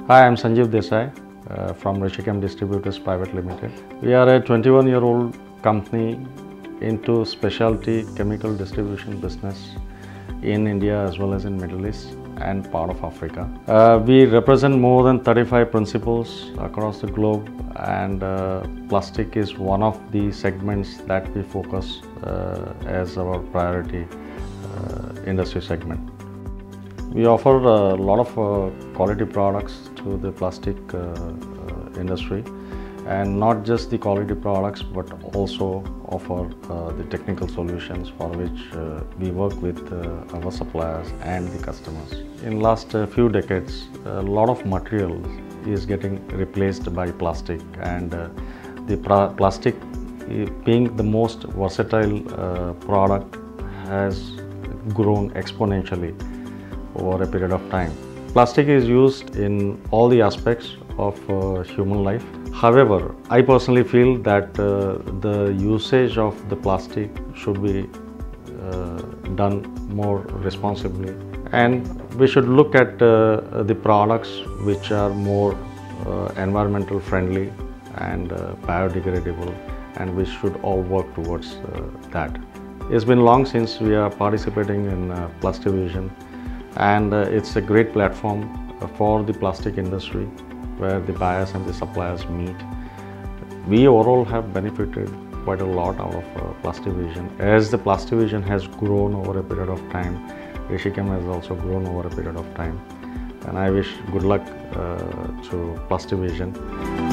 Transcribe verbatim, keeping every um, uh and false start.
Hi, I'm Sanjiv Desai uh, from Rishichem Distributors Pvt Limited. We are a twenty-one year old company into specialty chemical distribution business in India as well as in Middle East and part of Africa. Uh, we represent more than thirty-five principals across the globe, and uh, plastic is one of the segments that we focus uh, as our priority uh, industry segment. We offer a lot of uh, quality products to the plastic uh, uh, industry, and not just the quality products but also offer uh, the technical solutions for which uh, we work with uh, our suppliers and the customers. In last uh, few decades, a lot of material is getting replaced by plastic, and uh, the plastic being the most versatile uh, product has grown exponentially over a period of time. Plastic is used in all the aspects of uh, human life. However, I personally feel that uh, the usage of the plastic should be uh, done more responsibly, and we should look at uh, the products which are more uh, environmental friendly and uh, biodegradable, and we should all work towards uh, that. It's been long since we are participating in uh, Plastivision, and uh, it's a great platform uh, for the plastic industry where the buyers and the suppliers meet. We overall have benefited quite a lot out of uh, Plastivision. As the Plastivision has grown over a period of time, Rishichem has also grown over a period of time, and I wish good luck uh, to Plastivision.